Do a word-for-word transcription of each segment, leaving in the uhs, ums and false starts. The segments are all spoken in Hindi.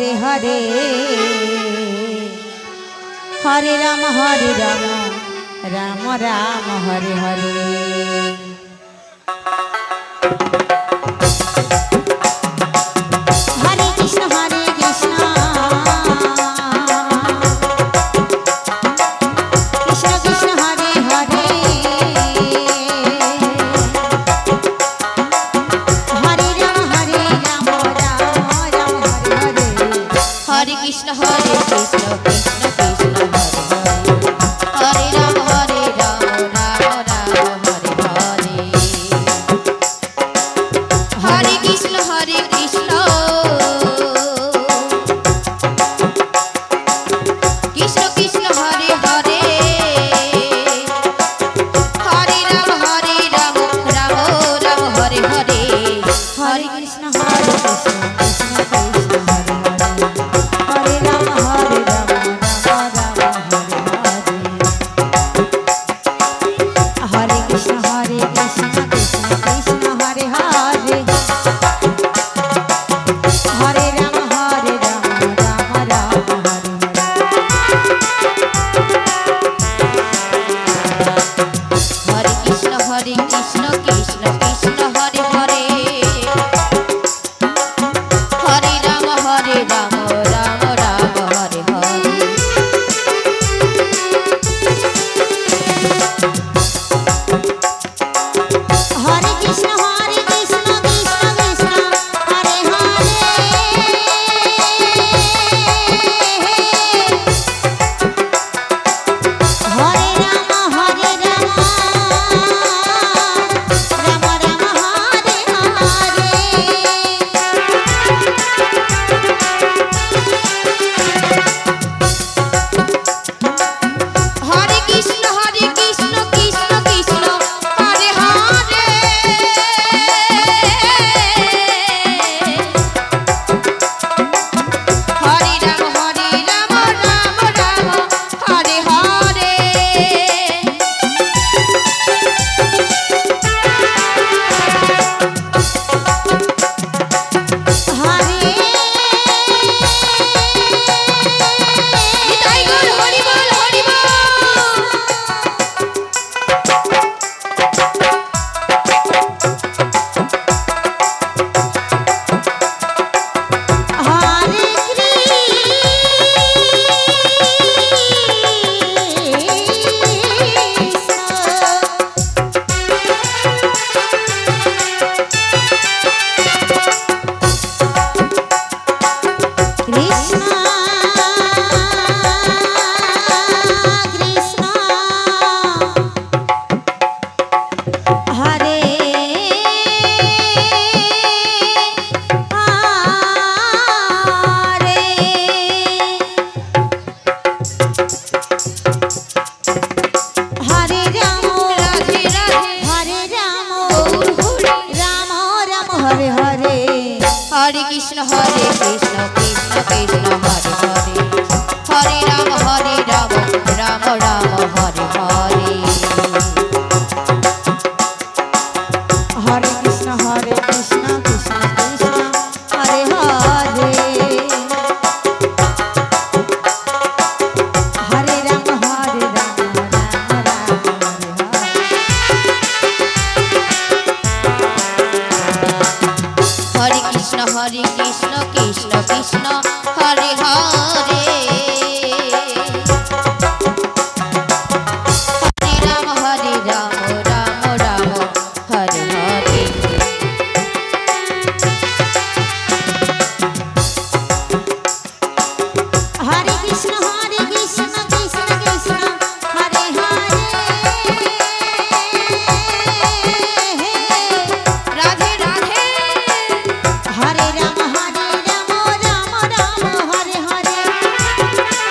हरे हरे हरे राम हरे राम राम राम हरे हरे। हरे कृष्ण हरे कृष्ण कृष्ण कृष्ण हरे हरे हरे राम हरे राम राम राम हरे हरे। हरे कृष्ण हरे कृष्ण कृष्ण कृष्ण हरे राम हरे राम राम राम हरे हरे। हरे कृष्ण हरे कृष्ण कृष्ण कृष्ण हरे हरे हरे राम हरे राम राम राम हरे हरे। हरे कृष्ण हरे कृष्ण कृष्ण कृष्ण हरे हरे हरे राम हरे राम राम राम हरे हरे। हरे कृष्ण हरे कृष्ण कृष्ण कृष्ण हरे हरे हरे राम हरे राम राम राम हरे हरे। हरे कृष्ण हरे कृष्ण कृष्ण कृष्ण हरे हरे हरे राम हरे राम राम राम हरे हरे। हरे कृष्ण हरे कृष्ण कृष्ण कृष्ण हरे हरे हरे राम हरे राम राम राम हरे हरे। हरे कृष्ण हरे कृष्ण कृष्ण कृष्ण हरे हरे हरे राम हरे राम राम राम हरे हरे। हरे निताई गौर हरि बोल हरि बोल। हरे कृष्ण कृष्ण हरे हरे राम राधे राधे हरे राम राम राम हरे हरे। हरे कृष्ण हरे कृष्ण कृष्ण कृष्ण हरे हरे हरे राम हरे राम राम राम हरे हरे। हरे कृष्ण हरे कृष्ण कृष्ण कृष्ण हरे हरे हरे राम हरे राम राम राम हरे हरे। हरे कृष्ण हरे कृष्ण कृष्ण कृष्ण हरे हरे हरे राम हरे राम राम राम हरे हरे। हरे कृष्ण हरे कृष्ण कृष्ण कृष्ण हरे हरे राधे राधे हरे राम हरे राम राम राम हरे हरे।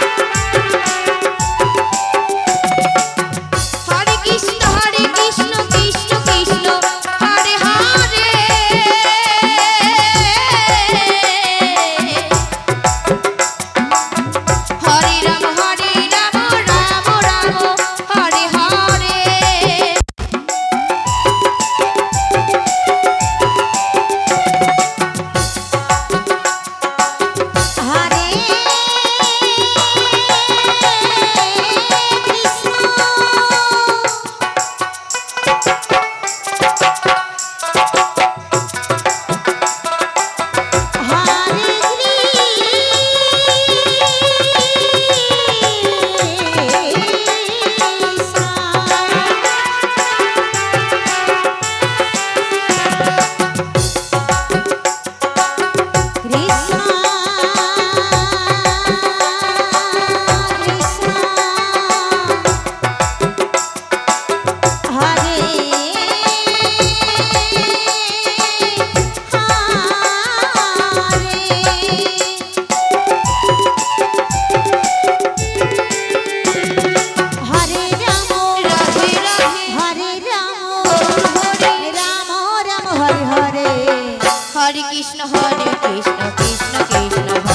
कृष्ण कृष्ण कृष्ण